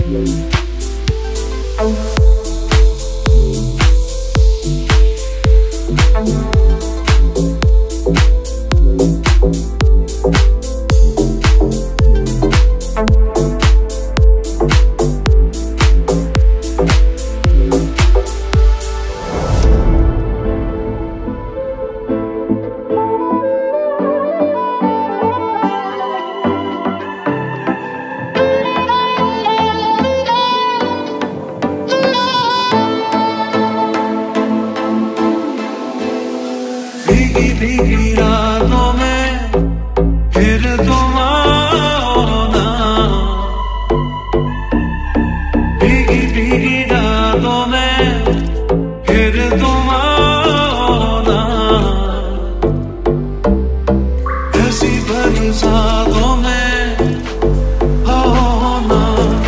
भीगी रातों में फिर तुम आओ ना, भीगी रातों में फिर तुम आओ ना, ऐसी बरसातों में आओ ना,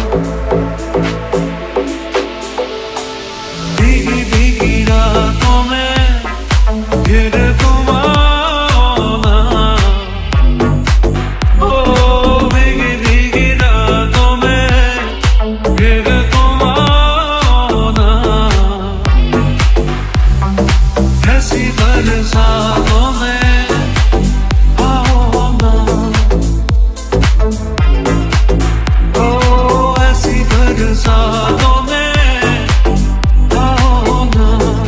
भीगी रातों में फिर तुम आओ ना, ओ भीगी रातों में फिर तुम आओ ना, ऐसी बरसातों में आओ ना, ओ ऐसी बरसातों में आओ ना।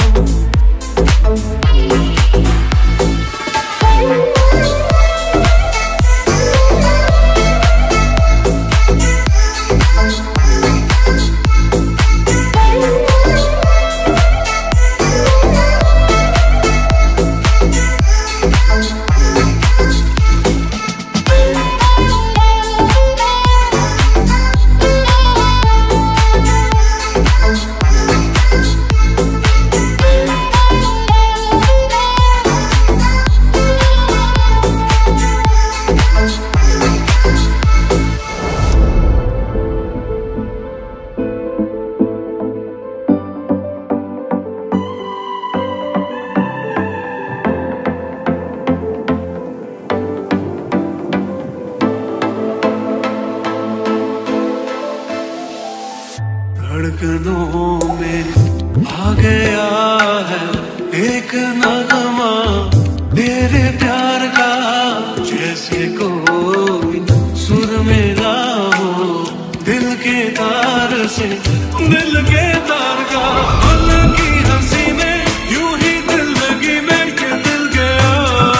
धड़कनों में आ गया है एक नगमा तेरे प्यार का, जैसे कोई सुर मेरा हो दिल के तार से, दिल के तार का। पल की हंसी में यूं ही दिल लगी मैं के दिल गया,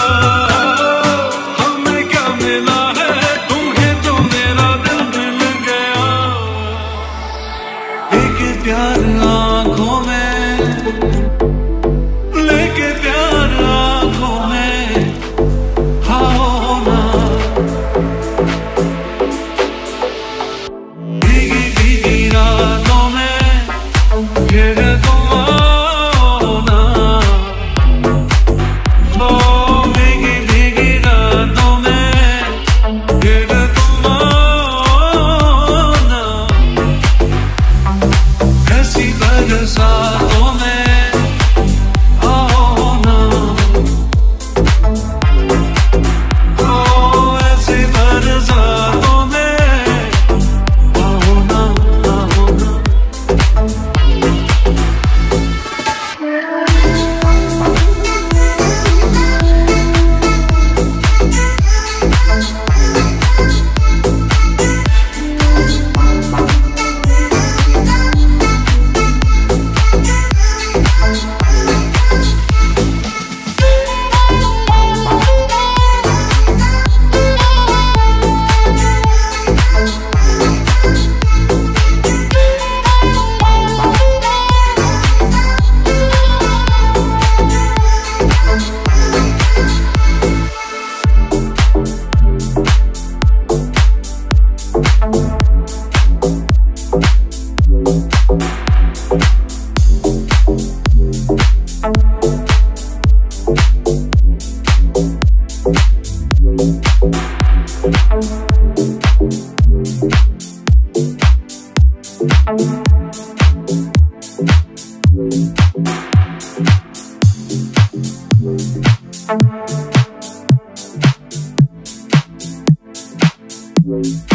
हमें क्या मिला है तुम्हें तो मेरा दिल मिल गया, एक प्यार आँखों में लेके प्यार आँखों में आओ ना, भीगी रातों में फिर तुम आओ ना, ओ भीगी रातों में फिर तुम आओ ना, ऐसी बरसातों में आओ ना, ओ ऐसी बरसातों में आओ ना, आओ ना। Right.